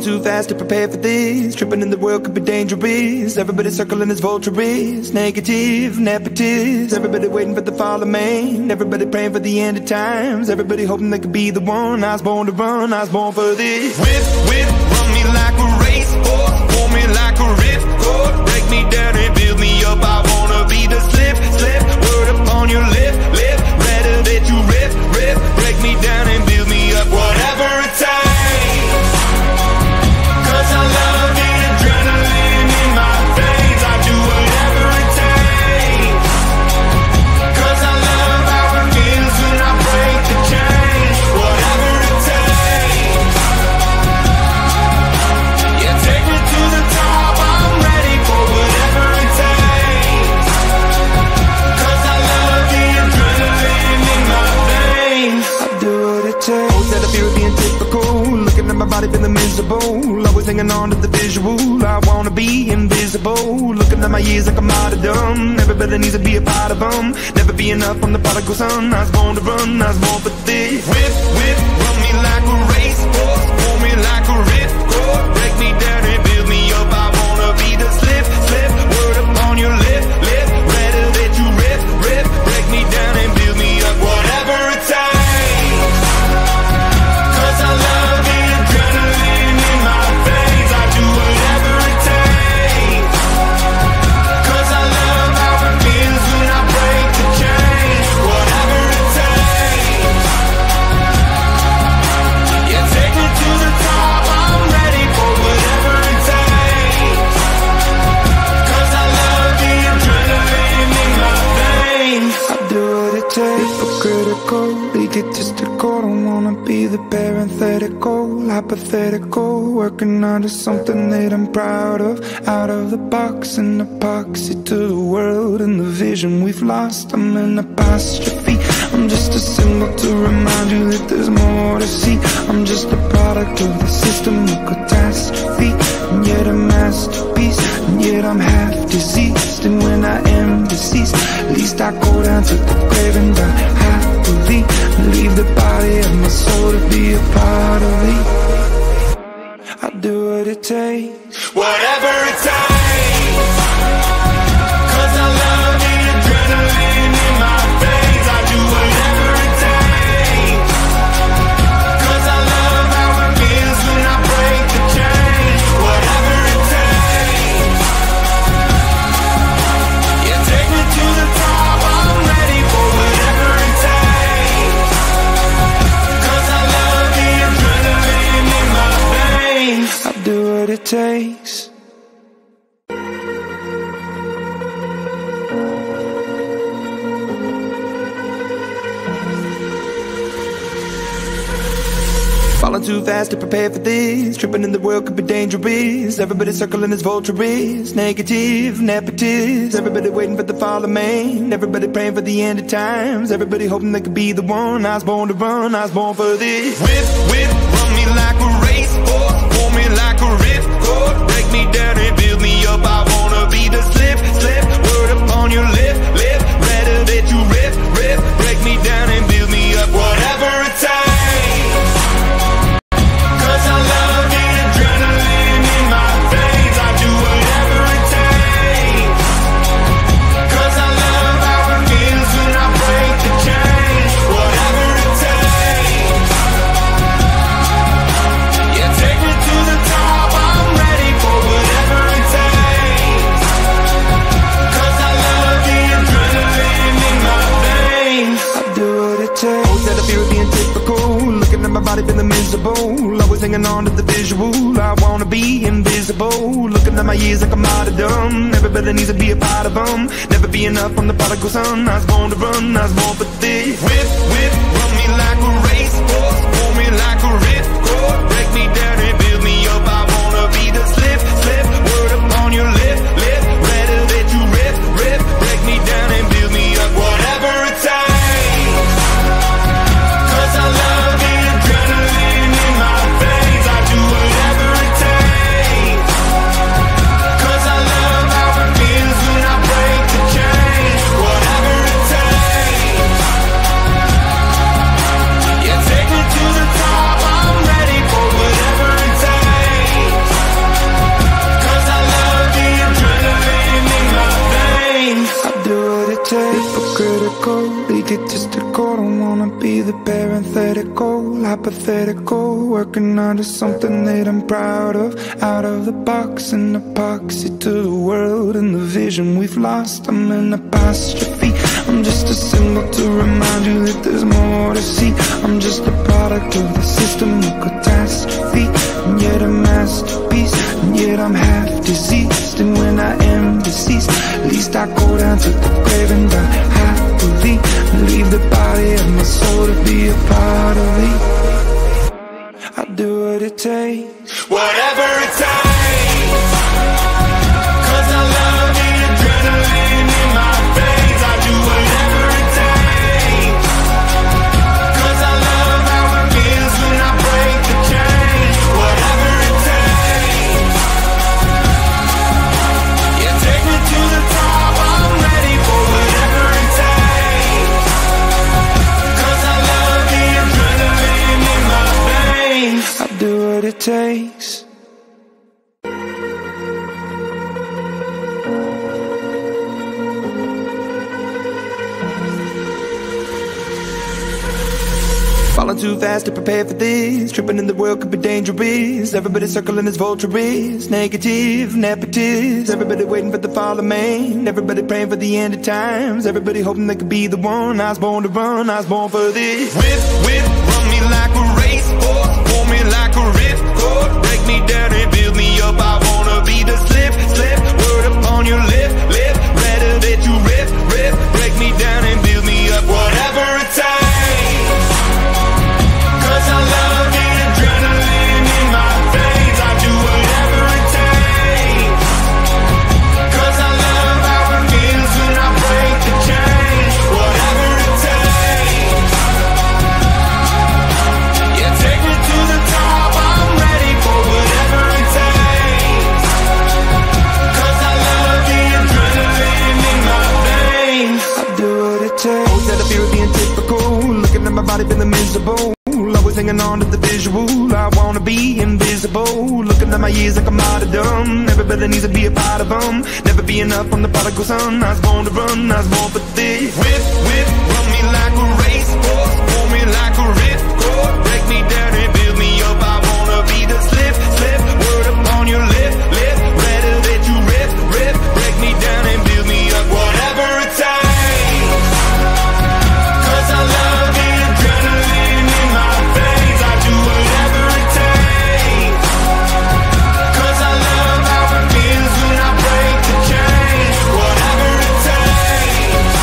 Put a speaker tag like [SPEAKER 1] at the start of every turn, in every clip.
[SPEAKER 1] too fast to prepare for this. Tripping in the world could be dangerous. Everybody circling as vulturous. Negative, nepotist. Everybody waiting for the fall of man. Everybody praying for the end of times. Everybody hoping they could be the one. I was born to run, I was born for this. Whip, whip, run me like a racehorse. Pull me like a ripcord. Break me down and build me up. I wanna be the slip, slip. Word upon your lip, lip. Rather that you rip, rip. Break me down and build me up. Whatever it takes. Cause I love the adrenaline in my veins. I do whatever it takes. Cause I love how it feels when I break the chains. Whatever it takes. Yeah, take me to the top. I'm ready for whatever it takes. Cause I love the adrenaline in my veins. I do what it takes. Instead of fear of being typical, looking at my body feeling miserable, always hanging on to the visual. I wanna be invisible, looking at my years like I'm martyrdom. Everybody needs to be a part of them. Never be enough, I'm the prodigal son. I was born to run, I was born for this. Whip, whip, run me like a racehorse. Pull me like a ripcord. Break me down and build me up. I wanna be the slip, slip. Word upon your lip, lip. Rather that you rip, rip. Break me down and build me up. Whatever it takes. Cause I love the adrenaline in my veins. I do whatever it takes. Cause I love how it feels when I break the chains. Whatever it takes. Yeah, take me to the top. I'm ready for whatever it takes. Cause I love the adrenaline in my veins. I do what it takes. Hypocritical, egotistical. Don't wanna be the parenthetical, hypothetical. Working under something that I'm proud of. Out of the box, an epoxy to the world and the vision we've lost. I'm an apostrophe. I'm just a symbol to remind you that there's more to see. I'm just a product of the system of catastrophe, and yet a masterpiece, and yet I'm half diseased. And when I am deceased, at least I go down to the grave and die happily, and leave the body of my soul to be a part of me. I do what it takes. Whatever it takes. Cause I love the adrenaline in my veins. I do whatever it takes. Cause I love how it feels when I break the chains. Whatever it takes. Yeah, take me to the top. I'm ready for whatever it takes. Cause I love the adrenaline in my veins. I do what it takes. Falling too fast to prepare for this. Tripping in the world could be dangerous. Everybody circling as vulturous. Negative, nepotist. Everybody waiting for the fall of man. Everybody praying for the end of times. Everybody hoping they could be the one. I was born to run, I was born for this. Whip, whip, run me like a racehorse. Pull me like a ripcord. Break me down and build me up. I wanna be the slip, slip. Word upon your lip, lip. Rather that you rip, rip. Break me down and build me up. Whatever it takes. Cause I love the adrenaline in my veins. I do whatever it takes. Cause I love how it feels when I break the chains. Whatever it takes. Yeah, take me to the top. I'm ready for whatever it takes. Cause I love the adrenaline in my veins. I do what it takes. Instead of fear of being typical, looking at my body feeling miserable, always hanging on to the visual. I wanna be invisible, looking at my years like I'm martyrdom. Everybody needs to be a part of them. Never be enough, I'm the prodigal son. I was born to run, I was born for this. Whip, whip, run me like a racehorse. Pull me like a ripcord. Break me down and build me up. I wanna be the slip, slip. Word upon your lip, lip. Rather that you rip, rip. Break me down and build me up. Whatever it takes. Cause I love the adrenaline in my veins. I do whatever it takes. Cause I love how it feels when I break the chains. Whatever it takes. Yeah, take me to the top. I'm ready for hypocritical, egotistical. Don't wanna be the parenthetical, hypothetical, working onto something that I'm proud of. Out of the box, an epoxy to the world and the vision we've lost. I'm an apostrophe, I'm just a symbol to remind you that there's more to see. I'm just a product of the system of catastrophe, and yet a masterpiece, and yet I'm half diseased. And when I am deceased, at least I go down to the grave and die happily, and leave the body of my soul to be a part of me. I do what it takes, whatever it takes, 'cause I love the adrenaline in my veins. I do whatever it takes, 'cause I love how it feels when I break the chain. Whatever it takes, yeah, take me to the top. I'm ready for whatever it takes, 'cause I love the adrenaline in my veins. I do what it takes. Falling too fast to prepare for this. Tripping in the world could be dangerous. Everybody circling as vulturous, negative, nepotist. Everybody waiting for the fall of man. Everybody praying for the end of times. Everybody hoping they could be the one. I was born to run, I was born for this. Whip, whip, run me like a racehorse, pull me like a ripcord, break me down and build me up. I wanna be the slip, slip, word upon your lip, lip, rather that you rip, rip, break me down and build me up. Whatever it takes, 'cause I love the adrenaline in my veins. I do whatever it takes, 'cause I love how it feels when I break the chain. Whatever it takes, yeah, take me to the top. I'm ready for whatever it takes, 'cause I love the adrenaline in my veins. I do what it takes. Always had a fear of being typical, looking at my body feeling miserable. Always hanging on to the visual, I wanna be invisible. Looking at my years like a martyrdom, everybody needs to be a part of them. Never be enough, I'm the prodigal son. I was born to run, I was born for this. Whip, whip, run me like a racehorse, pull me like a ripcord, break me down and build me up. I wanna be the slip, slip, word upon your lip, lip, rather that you rip, rip, break me down and build me up. Whatever it takes, 'cause I love the adrenaline in my veins. I do whatever it takes, 'cause I love how it feels when I break the chain. Whatever it takes,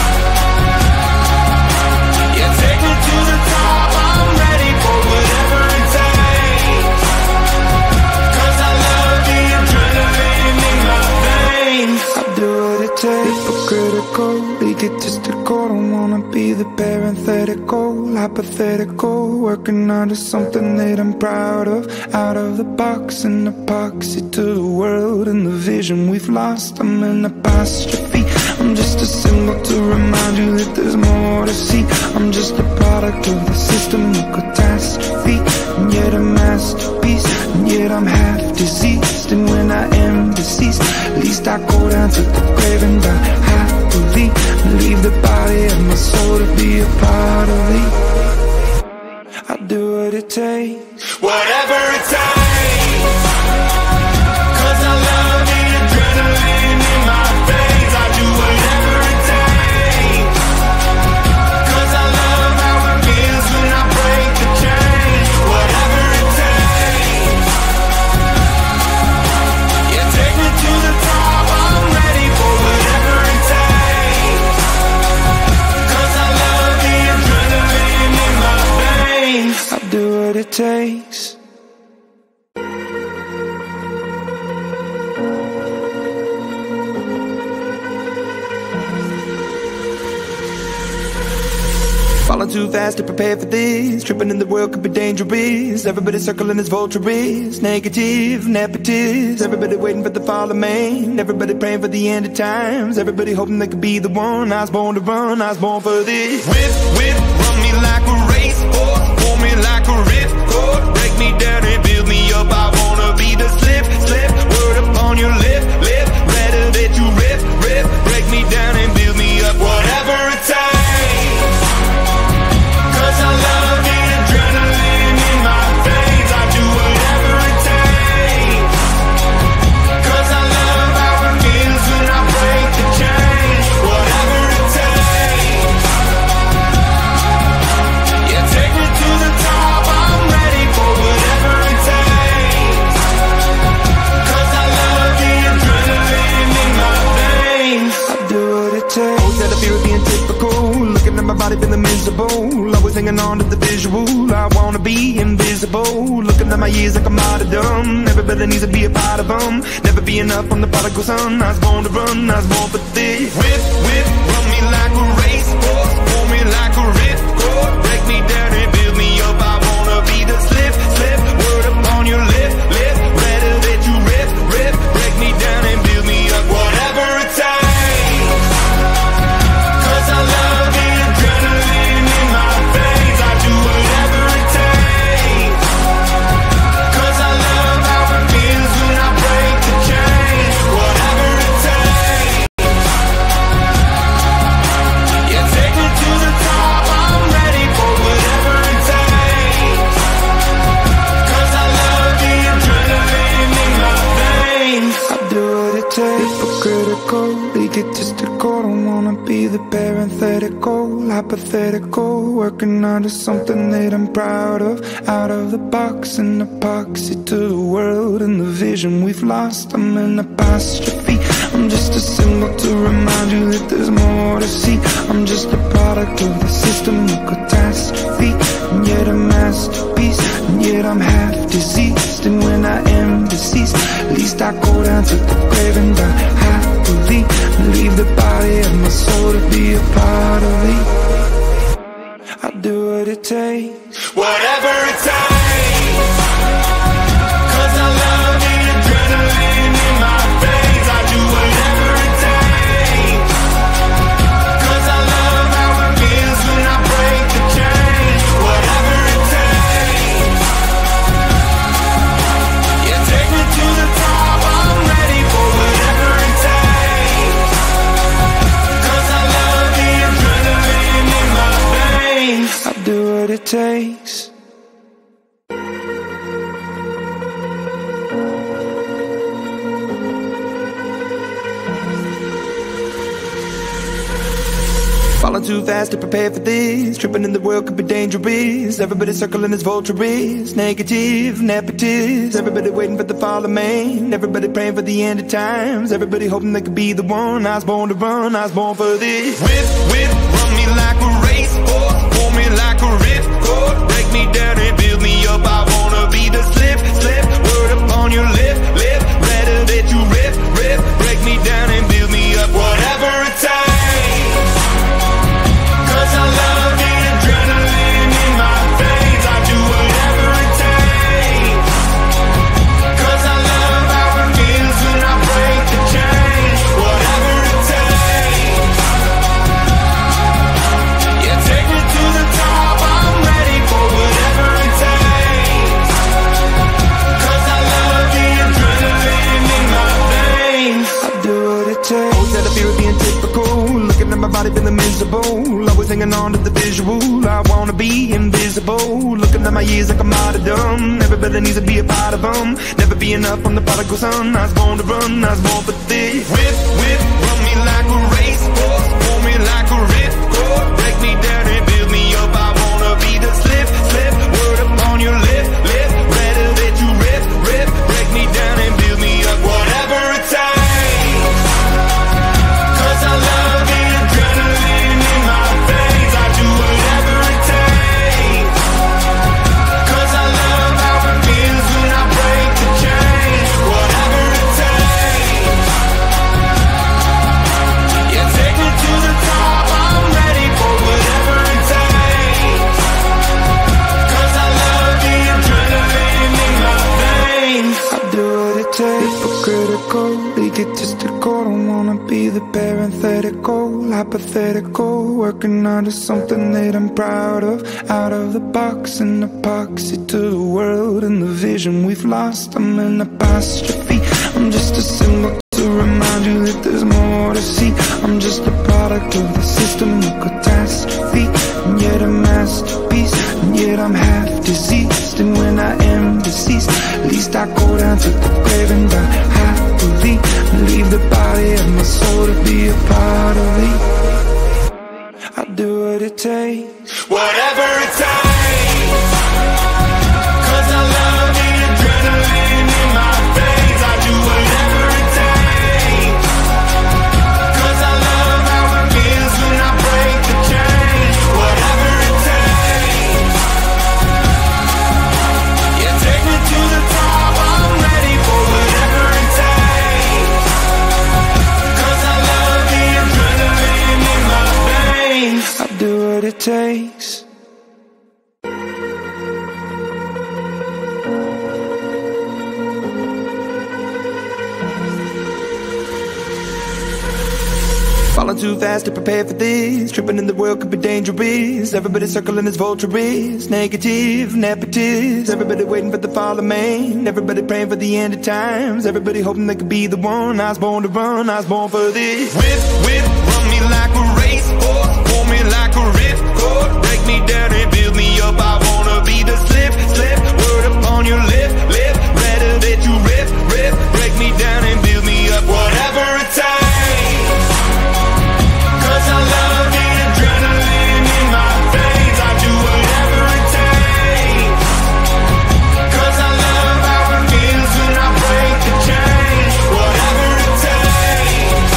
[SPEAKER 1] yeah, take me to the top. I'm ready for whatever it takes, 'cause I love the adrenaline in my veins. I do what it takes. Hypocritical, egotistical. Don't wanna be the parenthetical, hypothetical, working onto something that I'm proud of. Out of the box, an epoxy to the world and the vision we've lost. I'm an apostrophe, I'm just a symbol to remind you that there's more to see. I'm just a product of the system of catastrophe, and yet a masterpiece, and yet I'm half diseased. And when I am deceased, at least I go down to the grave and die happily, and leave the body of my soul to be a part of me. I do what it takes, whatever it takes, 'cause I love the adrenaline in my veins. I do whatever it takes, 'cause I love how it feels when I break the chain. Whatever it takes, yeah, take me to the top. I'm ready for whatever it takes, 'cause I love the adrenaline in my veins. I do what it takes. Falling too fast to prepare for this. Tripping in the world could be dangerous. Everybody circling as vulturous, negative, nepotist. Everybody waiting for the fall of man. Everybody praying for the end of times. Everybody hoping they could be the one. I was born to run, I was born for this. Whip, whip, run me like a racehorse, pull me like a ripcord, break me down and build me up. I wanna be the slip, slip, word upon your lip, lip, rather that you rip, rip, break me down and build me up. Whatever it takes, it takes. Always had a fear of being typical, looking at my body feeling miserable, always hanging on to the visual. I wanna be invisible, looking at my years like I'm out of dumb. Everybody needs to be a part of them, never be enough on the prodigal son. I was born to run, I was born for this. Whip, whip, run me like a racehorse, pull me like a ripcord, break me down and build me up. I wanna be the slip, slip, word upon your lip, lip, better that you rip, rip, break me down and build me up. Whatever it takes, 'cause I love the adrenaline in my veins. I do whatever it takes, 'cause I love how it feels when I break the chains. Whatever it takes, yeah, take me to the top. I'm ready for whatever it takes, 'cause I love the adrenaline in my veins. I do what it takes, hypocritical, egotistical. Don't wanna be the parenthetical, hypothetical, working onto something that I'm proud of. Out of the box, an epoxy to the world and the vision we've lost. I'm an apostrophe, I'm just a symbol to remind you that there's more to see. I'm just a product of the system of catastrophe, and yet a masterpiece, and yet I'm half diseased. And when I am deceased, at least I go down to the grave and die happily, and leave the body of my soul to be a part of it. I do what it takes, whatever it takes, 'cause I love the adrenaline in my veins. I do whatever it takes, 'cause I love how it feels when I break the chains. Whatever it takes, yeah, take me to the top. I'm ready for whatever it takes, 'cause I love the adrenaline in my veins. I do what it takes. Falling too fast to prepare for this, tripping in the world could be dangerous. Everybody circling as vulturous, negative, nepotist. Everybody waiting for the fall of man, everybody praying for the end of times. Everybody hoping they could be the one. I was born to run, I was born for this. Whip, whip, run me like a racehorse, pull me like a ripcord, break me down and build me up. I wanna be the slip, slip, word upon your lip, lip, better that you rip, rip, break me down and build me up. Whatever it takes, 'cause I love the adrenaline in my veins. I do whatever it takes, 'cause I love how it feels when I break the chains. Whatever it takes, yeah, take me to the top. I'm ready for whatever it takes, 'cause I love the adrenaline in my veins. I do what it takes. Always had a fear of being typical, looking at my body feeling miserable, always hanging on to the visual. I wanna be invisible, looking at my years like I'm out of dumb. Everybody needs to be a part of them, never be enough on the prodigal son. I was born to run, I was born for this. Whip, whip, run me like a racehorse, pull me like a ripcord, break me down and build me up. I wanna be the slip, slip, word upon your lip, lip, better that you rip, rip, break me down and build me up. Whatever it takes, 'cause I love the adrenaline in my veins. I do whatever it takes, 'cause I love how it feels when I break the chains. Whatever it takes, yeah, take me to the top. I'm ready for whatever it takes, 'cause I love the adrenaline in my veins. I do what it takes, hypocritical, egotistical. Don't wanna be the parenthetical, hypothetical, working onto something that I'm proud of. Out of the box, an epoxy to the world and the vision we've lost. I'm an apostrophe, I'm just a symbol to remind you that there's more to see. I'm just a product of the system of catastrophe, and yet a masterpiece, and yet I'm half diseased. And when I am deceased, at least I go down to the grave and die happily, and leave the body of my soul to be a part of it. I do what it takes, whatever it takes, 'cause I love the adrenaline in my veins. I do whatever it takes, 'cause I love how it takes. Falling too fast to prepare for this. Tripping in the world could be dangerous. Everybody circling as vulturous. Negative, nepotist. Everybody waiting for the fall of man. Everybody praying for the end of times. Everybody hoping they could be the one. I was born to run, I was born for this. Whip, whip, run me like a racehorse. Pull me like a ripcord. Break me down and build me up. I wanna be the slip, slip. Word upon your lip, lip. Better that you rip, rip. Break me down and build me up. Whatever it takes. I love the adrenaline in my veins. I do whatever it takes. 'Cause I love how it feels when I break the chains. Whatever it takes.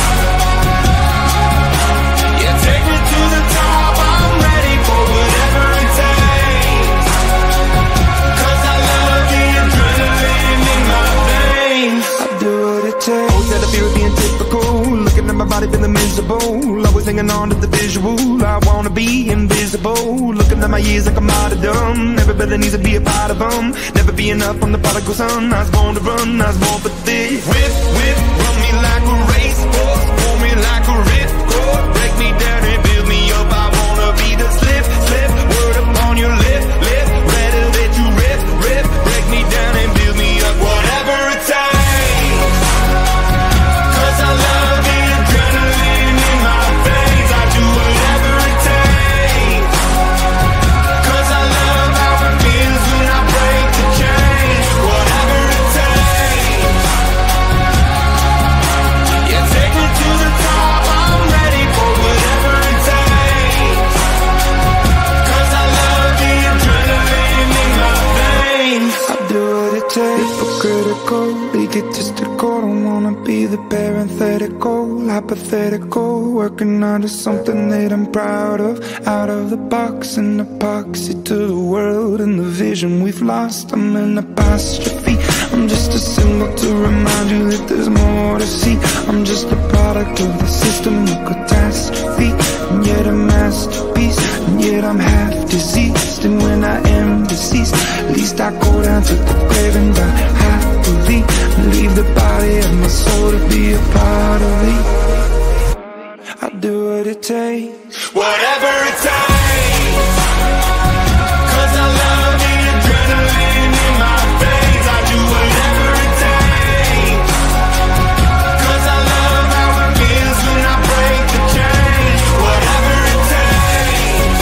[SPEAKER 1] Yeah, take me to the top. I'm ready for whatever it takes. 'Cause I love the adrenaline in my veins. I do what it takes. Always had a fear of being typical. Looking at my body feeling miserable. Always hanging on to the visual. I wanna be invisible. Looking at my years like a martyrdom. Everybody needs to be a part of them. Never be enough on the prodigal son. I was born to run, I was born for this. Whip, whip, run me like a racehorse. Pull me like a ripcord. Break me down and build me up. I wanna be the slip, slip. Word upon your lip, lip. Better that you rip, rip. Break me down and build me up. Whatever it takes. 'Cause I love the adrenaline in my veins. I do whatever it takes. 'Cause I love how it feels when I break the chains. Whatever it takes. Yeah, take me to the top. I'm ready for whatever it takes. 'Cause I love the adrenaline in my veins. I do what it takes. Hypocritical, egotistical. Don't wanna be the parenthetical, hypothetical. Working out of something that I'm proud of. Out of the box, an epoxy to the world and the vision we've lost. I'm an apostrophe. I'm just a symbol to remind you that there's more to see. I'm just a product of the system, no catastrophe. And yet a masterpiece, and yet I'm half diseased. And when I am deceased, at least I go down to the grave and die happily. Leave the body of my soul to be a part of me. I do what it takes. Whatever it takes. 'Cause I love the adrenaline in my veins. I do whatever it takes. 'Cause I love how it feels when I break the chains. Whatever it takes.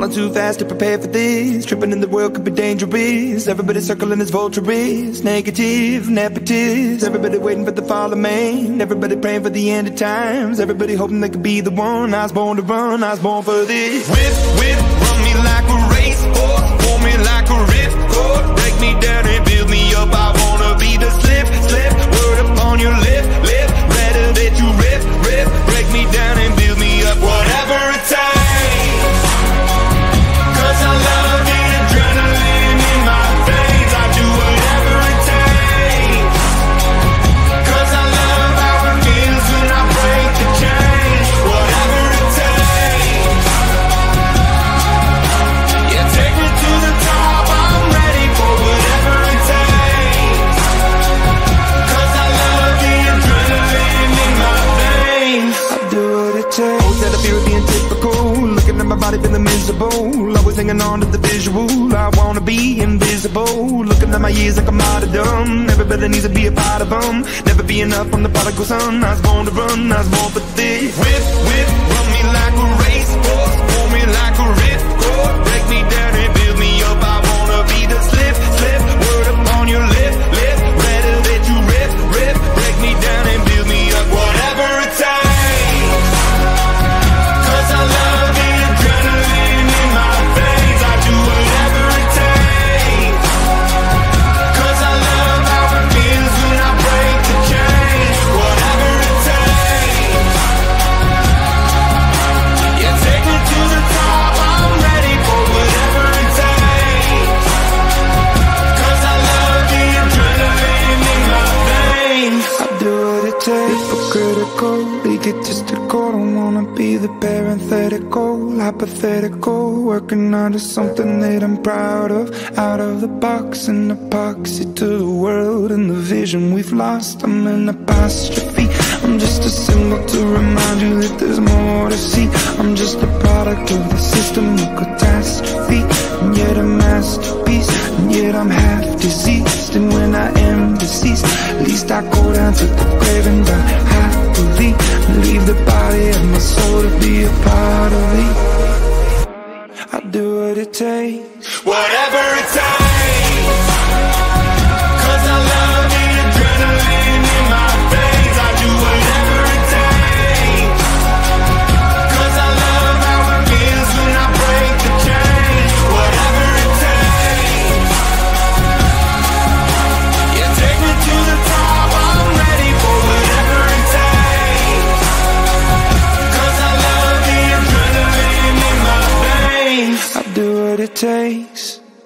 [SPEAKER 1] Falling too fast to prepare for this. Tripping in the world could be dangerous. Everybody circling as vulturous. Negative, nepotist. Everybody waiting for the fall of man. Everybody praying for the end of times. Everybody hoping they could be the one. I was born to run, I was born for this. Whip, whip, run me like a racehorse. Pull me like a ripcord. Break me down and build me up. I wanna be the slip, slip. Word upon your lip, lip. Better that you rip, rip. Break me down and build me up. Whatever it takes. 'Cause I love the adrenaline in my veins. I do whatever it takes. 'Cause I love how it feels when I break the chains. Whatever it takes. Yeah, take me to the top. I'm ready for whatever it takes. 'Cause I love the adrenaline in my veins. I do what it takes. Oh, that I feel being typical. Looking at my body feeling miserable. Always hanging on to the visual. I wanna be invisible. Looking at my years like a martyrdom. Everybody needs to be a part of them. Never be enough from the prodigal son. I was born to run, I was born for this. Whip, whip, run me like a racehorse. Pull me like a ripcord. Break me down and build me up. I wanna be the slip, slip. Word upon your lip, lip. Better that you rip, rip. Break me down and build me up. Whatever it takes. 'Cause I love the adrenaline in my veins. I do whatever it takes. 'Cause I love how it feels when I break the chains. Whatever it takes. Yeah, take me to the top. I'm ready for whatever it takes. 'Cause I love the adrenaline in my veins. I do what it takes. Hypocritical, egotistical. Don't wanna be the parenthetical, hypothetical. Working onto something that I'm proud of. Out of the box, an epoxy to the world and the vision we've lost. I'm an apostrophe. I'm just a symbol to remind you that there's more to see. I'm just a product of the system of catastrophe. And yet a masterpiece, and yet I'm half diseased. And when I am deceased, at least I go down to the grave and die happily. And leave the body of my soul to be a part of me. I do what it takes. Whatever it takes. 'Cause I love the adrenaline in my veins. I do whatever it takes. 'Cause I love how it feels when I break the chains. Whatever it takes. Yeah, take me to the top. I'm ready for whatever it takes. 'Cause I love the adrenaline in my veins. I do what it takes.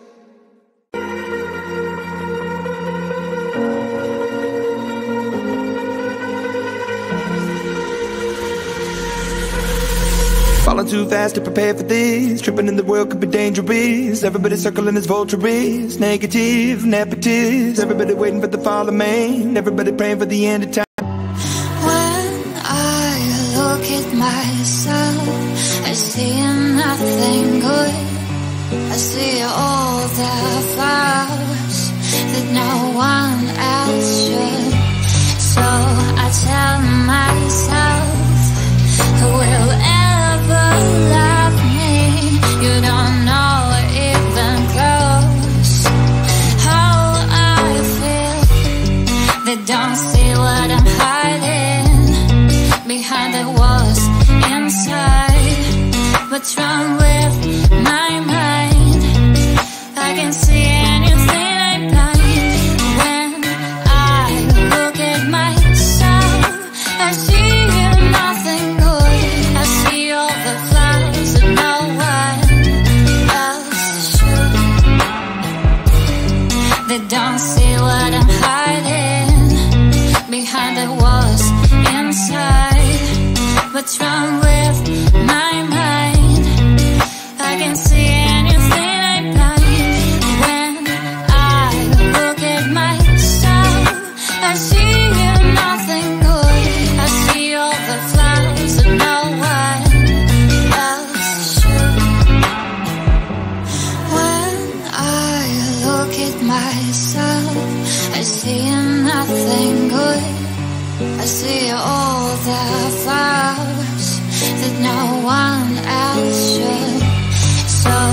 [SPEAKER 1] Falling too fast to prepare for this. Tripping in the world could be dangerous. Everybody circling as vulturous. Negative, nepotist. Everybody waiting for the fall of man. Everybody praying for the end of time.
[SPEAKER 2] When I look at myself, I see nothing good. I see all the flaws that no one else should. So I tell myself, who will ever love me? You don't know even close how I feel. They don't see what I'm hiding behind the walls inside. What's wrong with my mind? I can see anything. I'm blind. When I look at myself, I see nothing good. I see all the flaws that no one else should. They don't see what I'm hiding behind the walls inside. What's wrong with my mind? I can see anything. I'm blind. When I look at myself, I see nothing good. I see all the flaws that no one else should. When I look at myself, I see nothing good. I see all the flaws that no one else should. So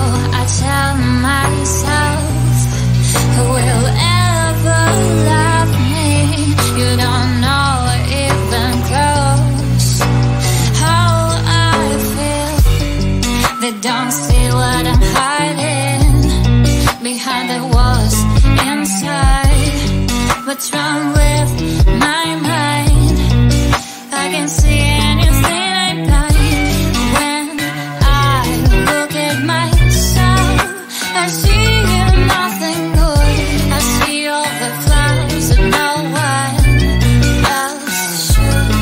[SPEAKER 2] myself who will ever love me. You don't know even close how I feel. They don't see what I'm hiding behind the walls inside. What's wrong with my mind? I can see anything I'm blind. When I look at myself, I see nothing good. I see all the flaws that no one else should.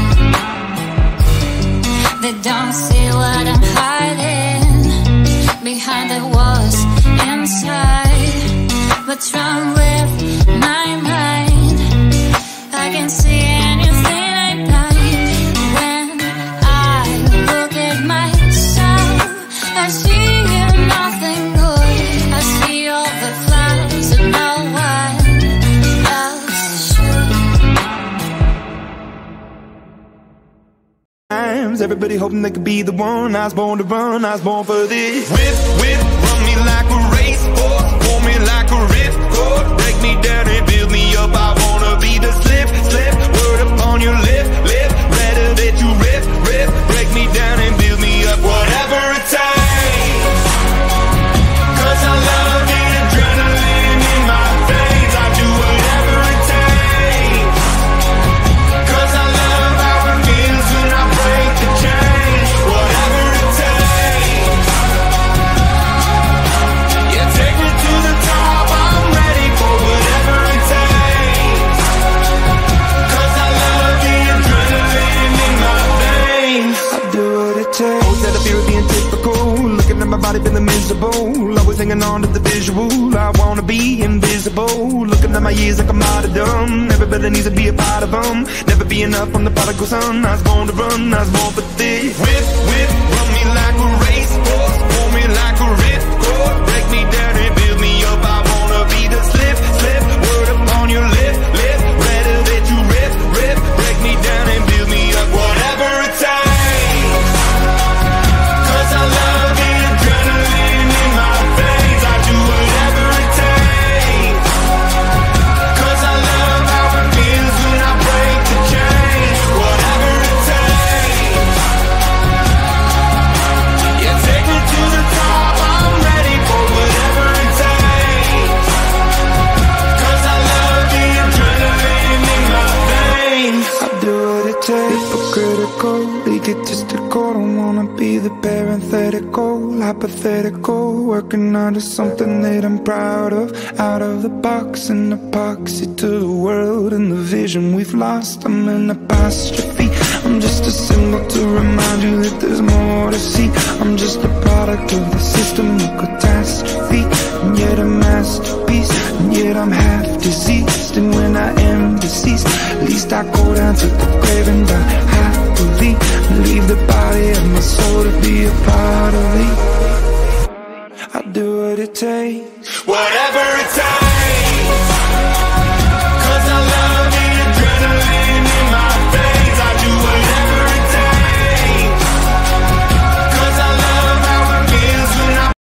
[SPEAKER 2] They don't see what I'm hiding behind the walls inside. What's wrong with my mind? I can see anything I'm blind. When I look at myself, I see nothing good. I see all the flaws that no one else should.
[SPEAKER 1] Everybody hoping they could be the one. I was born to run, I was born for this. Whip, whip, run me like a racehorse, pull me like a ripcord, break me down and build me up. I wanna be the slip, slip, word upon your lip, lip, rather that you rip, rip, break me down and build me up. Whatever it takes, 'cause I love the adrenaline in my veins. I do whatever it takes, 'cause I love how it feels when I break the chain. Whatever it takes, yeah, take me to the top. I'm ready for whatever it takes, 'cause I love the adrenaline in my veins. I do what it takes. Always had a fear of being typical, looking at my body feeling miserable, always hanging on to the visual. I wanna be invisible, looking at my years like I'm out of dumb. Everybody needs to be a part of them, never be enough from the prodigal son. I was born to run, I was born for this. Whip, whip, run me like a racehorse, pull me like a ripcord, break me down and build me up. I wanna be the slip, slip, word upon your lip, lip, rather that you rip, rip, break me down and build me up. Whatever it takes, 'cause I love the adrenaline in my veins. I do whatever it takes, 'cause I love how it feels when I break the chain. Whatever it takes, yeah, take me to the top. I'm ready for whatever it takes, 'cause I love the adrenaline in my veins. I do what it takes. Hypocritical, egotistical, don't wanna be the parenthetical, hypothetical, working under something that I'm proud of. Out of the box, an epoxy to the world and the vision we've lost. I'm an apostrophe, I'm just a symbol to remind you that there's more to see. I'm just a product of the system of catastrophe, and yet a masterpiece, and yet I'm half diseased. And when I am deceased, at least I go down to the grave and die happily, and leave the body of my soul to be a part of me. I do what it takes, whatever it takes.